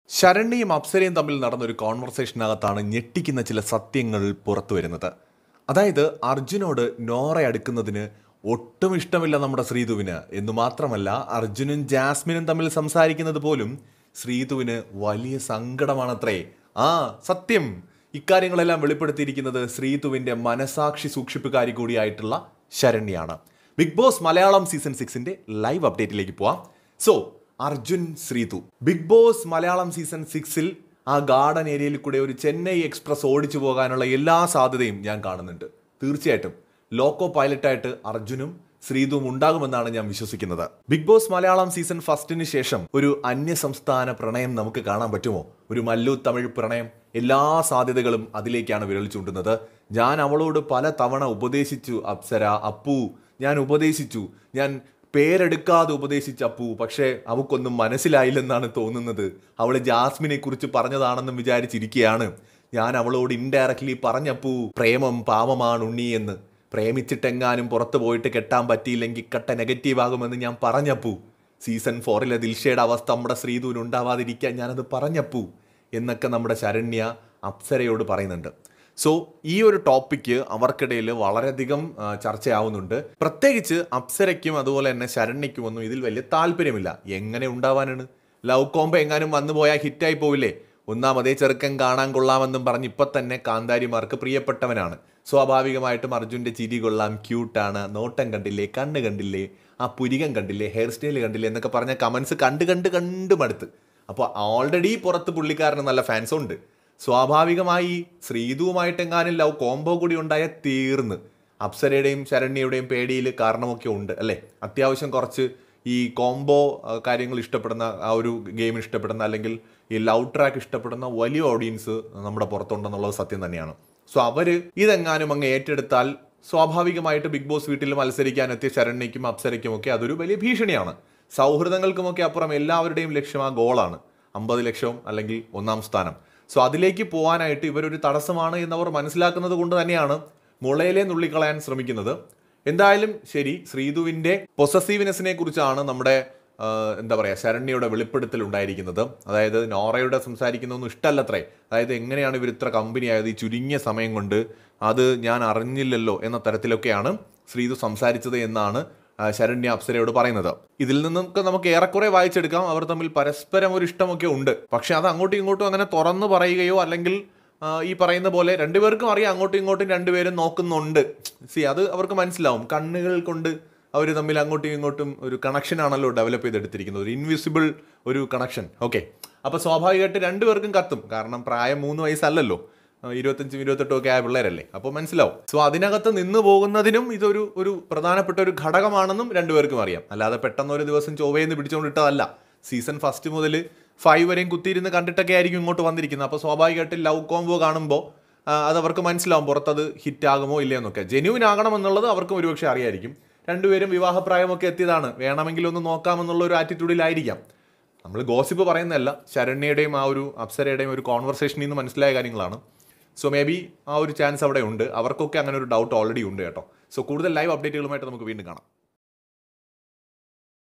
ശരണ്യയും അപ്സരയും തമ്മിൽ നടന്നൊരു കോൺവെർസേഷനകത്താണ് ഞെട്ടിക്കുന്ന ചില സത്യങ്ങൾ പുറത്തു വരുന്നത്. അതായത് അർജുനോട് നോറ അടുക്കുന്നതിന് ഒട്ടും ഇഷ്ടമില്ല നമ്മുടെ ശ്രീതുവിന് എന്നു മാത്രമല്ല, അർജുനും ജാസ്മിനും തമ്മിൽ സംസാരിക്കുന്നത് പോലും ശ്രീതുവിന് വലിയ സങ്കടമാണത്രേ. സത്യം. ഇക്കാര്യങ്ങളെല്ലാം വെളിപ്പെടുത്തിയിരിക്കുന്നത് ശ്രീതുവിന്റെ മനസാക്ഷി സൂക്ഷിപ്പുകാരി കൂടിയായിട്ടുള്ള ശരണ്യാണ്. Bigg Boss Malayalam season 6 live അപ്ഡേറ്റിലേക്ക് പോവാം. Arjun Sreethu Bigg Boss Malayalam season 6 ആ ഗാർഡൻ ഏരിയയിൽ കൂടെ ഒരു ചെന്നൈ എക്സ്പ്രസ് ഓടിച്ചു പോകാനുള്ള എല്ലാ സാധ്യതയും ഞാൻ കാണുന്നുണ്ട്. തീർച്ചയായിട്ടും ലോക്കോ പൈലറ്റായിട്ട് അർജുനും ശ്രീതുവും ഉണ്ടാകുമെന്നാണ് ഞാൻ വിശ്വസിക്കുന്നത്. ബിഗ് ബോസ് മലയാളം സീസൺ 1 ശേഷം ഒരു അന്യ സംസ്ഥാന പ്രണയം നമുക്ക് കാണാൻ പറ്റുമോ? ഒരു മല്ലു തമിഴ് പ്രണയം. എല്ലാ സാധ്യതകളും അതിലേക്കാണ് വിരൽ ചൂണ്ടുന്നത്. ഞാൻ അവളോട് പല തവണ ഉപദേശിച്ചു, അപ്സര, അപ്പു, ഞാൻ പേരെടുക്കാതെ ഉപദേശിച്ച അപ്പു, പക്ഷേ അവക്കൊന്നും മനസ്സിലായില്ലെന്നാണ് തോന്നുന്നത്. അവൾ ജാസ്മിനെ കുറിച്ച് പറഞ്ഞതാണെന്നും വിചാരിച്ചിരിക്കുകയാണ്. ഞാൻ അവളോട് ഇൻഡയറക്ട്ലി പറഞ്ഞപ്പു, പ്രേമം പാവമാണ് ഉണ്ണി എന്ന്. പ്രേമിച്ചിട്ടെങ്ങാനും പുറത്തു പോയിട്ട് കെട്ടാൻ പറ്റിയില്ലെങ്കിൽ കട്ട നെഗറ്റീവ് ആകുമെന്ന് ഞാൻ പറഞ്ഞപ്പു. സീസൺ 4 ദിൽഷയുടെ അവസ്ഥ നമ്മുടെ ശ്രീധുവിന് ഉണ്ടാവാതിരിക്കാൻ ഞാനത് പറഞ്ഞപ്പു എന്നൊക്കെ നമ്മുടെ ശരണ്യ അപ്സരയോട് പറയുന്നുണ്ട്. ഈ ഒരു ടോപ്പിക്ക് അവർക്കിടയിൽ വളരെയധികം ചർച്ചയാവുന്നുണ്ട്. പ്രത്യേകിച്ച് അപ്സരയ്ക്കും അതുപോലെ തന്നെ ശരണ്യയ്ക്കും ഒന്നും ഇതിൽ വലിയ താല്പര്യമില്ല. എങ്ങനെ ഉണ്ടാവാനാണ്? ലവ് കോംബോ എങ്ങാനും വന്നു പോയാൽ ഹിറ്റായി പോവില്ലേ? ഒന്നാമതേ ചെറുക്കൻ കാണാൻ കൊള്ളാമെന്നും പറഞ്ഞ് ഇപ്പം തന്നെ കാന്താരിമാർക്ക് പ്രിയപ്പെട്ടവനാണ്. സ്വാഭാവികമായിട്ടും അർജുൻ്റെ ചിരി കൊള്ളാം, ക്യൂട്ടാണ്, നോട്ടം കണ്ടില്ലേ, കണ്ണ് കണ്ടില്ലേ, ആ പുരികം കണ്ടില്ലേ, ഹെയർ സ്റ്റൈൽ കണ്ടില്ലേ എന്നൊക്കെ പറഞ്ഞ കമൻസ് കണ്ട് മടുത്ത്. അപ്പോൾ ഓൾറെഡി പുറത്ത് പുള്ളിക്കാരന് നല്ല ഫാൻസും ഉണ്ട്. സ്വാഭാവികമായി ശ്രീതുവുമായിട്ടെങ്ങാനും ലവ് കോംബോ കൂടി ഉണ്ടായാൽ തീർന്ന്. അപ്സരയുടെയും ശരണ്യയുടെയും പേടിയിൽ കാരണമൊക്കെ ഉണ്ട് അല്ലേ? അത്യാവശ്യം കുറച്ച് ഈ കോംബോ കാര്യങ്ങൾ ഇഷ്ടപ്പെടുന്ന, ആ ഒരു ഗെയിം ഇഷ്ടപ്പെടുന്ന, അല്ലെങ്കിൽ ഈ ലവ് ട്രാക്ക് ഇഷ്ടപ്പെടുന്ന വലിയ ഓഡിയൻസ് നമ്മുടെ പുറത്തുണ്ടെന്നുള്ളത് സത്യം തന്നെയാണ്. അവർ ഇതെങ്ങാനും അങ്ങ് ഏറ്റെടുത്താൽ സ്വാഭാവികമായിട്ട് ബിഗ് ബോസ് വീട്ടിൽ മത്സരിക്കാനെത്തിയ ശരണ്യയ്ക്കും അപ്സരയ്ക്കുമൊക്കെ അതൊരു വലിയ ഭീഷണിയാണ്. സൗഹൃദങ്ങൾക്കുമൊക്കെ അപ്പുറം എല്ലാവരുടെയും ലക്ഷ്യം ആ ഗോളാണ്, 50 ലക്ഷവും അല്ലെങ്കിൽ 1ാം സ്ഥാനം. അതിലേക്ക് പോകാനായിട്ട് ഇവരൊരു തടസ്സമാണ് എന്നവർ മനസ്സിലാക്കുന്നത് കൊണ്ട് തന്നെയാണ് മുളയിലെ നുള്ളിക്കളയാൻ ശ്രമിക്കുന്നത്. എന്തായാലും ശരി, ശ്രീതുവിൻ്റെ പൊസസീവ്നെസ്സിനെ കുറിച്ചാണ് നമ്മുടെ ശരണ്യയുടെ വെളിപ്പെടുത്തൽ ഉണ്ടായിരിക്കുന്നത്. അതായത് നോറയുടെ സംസാരിക്കുന്നതൊന്നും ഇഷ്ടമല്ലത്രേ. അതായത് എങ്ങനെയാണ് ഇവർ ഇത്ര കമ്പനി ആയത് ഈ ചുരുങ്ങിയ സമയം കൊണ്ട്, അത് ഞാൻ അറിഞ്ഞില്ലല്ലോ എന്ന തരത്തിലൊക്കെയാണ് ശ്രീതു സംസാരിച്ചത് എന്നാണ് ശരണ്യ അപ്സരയോട് പറയുന്നത്. ഇതിൽ നിന്നൊക്കെ നമുക്ക് ഏറെക്കുറെ വായിച്ചെടുക്കാം അവർ തമ്മിൽ പരസ്പരം ഒരു ഇഷ്ടമൊക്കെ ഉണ്ട്. പക്ഷെ അത് അങ്ങോട്ടും ഇങ്ങോട്ടും അങ്ങനെ തുറന്നു പറയുകയോ അല്ലെങ്കിൽ ഈ പറയുന്ന പോലെ രണ്ടുപേർക്കും അറിയാം അങ്ങോട്ടും ഇങ്ങോട്ടും രണ്ടുപേരും നോക്കുന്നുണ്ട്. അത് അവർക്ക് മനസ്സിലാവും. കണ്ണുകൾ കൊണ്ട് അവർ തമ്മിൽ അങ്ങോട്ടും ഇങ്ങോട്ടും ഒരു കണക്ഷൻ ആണല്ലോ ഡെവലപ്പ് ചെയ്തെടുത്തിരിക്കുന്നത്, ഒരു ഇൻവിസിബിൾ ഒരു കണക്ഷൻ. അപ്പോൾ സ്വാഭാവികമായിട്ട് രണ്ടുപേർക്കും കത്തും. കാരണം പ്രായം 3 വയസ്സല്ലല്ലോ, 25, 28 ഒക്കെ ആയ പിള്ളേരല്ലേ. അപ്പോൾ മനസ്സിലാവും. അതിനകത്ത് നിന്ന് പോകുന്നതിനും ഇതൊരു പ്രധാനപ്പെട്ട ഒരു ഘടകമാണെന്നും രണ്ടുപേർക്കും അറിയാം. അല്ലാതെ പെട്ടെന്ന് ഒരു ദിവസം ചൊവ്വയെന്ന് പിടിച്ചുകൊണ്ടിട്ടതല്ല. സീസൺ 1 മുതൽ 5 വരെയും കുത്തിയിരുന്ന് കണ്ടിട്ടൊക്കെ ആയിരിക്കും ഇങ്ങോട്ട് വന്നിരിക്കുന്നത്. അപ്പോൾ സ്വാഭാവികമായിട്ട് ലവ് കോംബോ കാണുമ്പോൾ അതവർക്ക് മനസ്സിലാവും പുറത്തത് ഹിറ്റാകുമോ ഇല്ലയെന്നൊക്കെ. ജെന്യൂൻ ആകണമെന്നുള്ളത് അവർക്കും ഒരുപക്ഷെ അറിയായിരിക്കും. രണ്ടുപേരും വിവാഹപ്രായമൊക്കെ എത്തിയതാണ്, വേണമെങ്കിൽ ഒന്ന് നോക്കാമെന്നുള്ള ഒരു ആറ്റിറ്റ്യൂഡിലായിരിക്കാം. നമ്മൾ ഗോസിപ്പ് പറയുന്നതല്ല, ശരണ്യയുടെയും ആ ഒരു അപ്സരയുടെയും ഒരു കോൺവെർസേഷനിൽ നിന്ന് മനസ്സിലായ കാര്യങ്ങളാണ്. മേ ബി ആ ഒരു ചാൻസ് അവിടെ ഉണ്ട്. അവർക്കൊക്കെ അങ്ങനെ ഒരു ഡൗട്ട് ഓൾറെഡി ഉണ്ട് കേട്ടോ. കൂടുതൽ ലൈവ് അപ്ഡേറ്റുകളുമായിട്ട് നമുക്ക് വീണ്ടും കാണാം.